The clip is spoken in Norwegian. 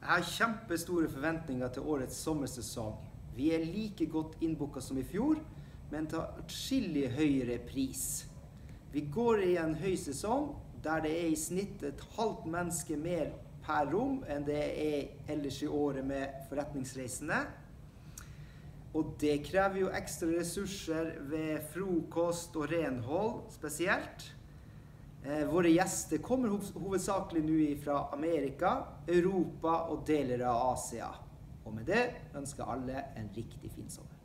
Jeg har kjempestore forventninger til årets sommersesong. Vi er like godt innbooket som i fjor, men til atskillig høyere pris. Vi går i en høysesong der det er i snitt et halvt menneske mer per rom enn det er ellers i året med forretningsreisende. Og det krever jo ekstra ressurser ved frokost og renhold spesielt. Våre gjester kommer hovedsakelig nå fra Amerika, Europa og deler av Asia. Og med det ønsker alle en riktig fin sommer.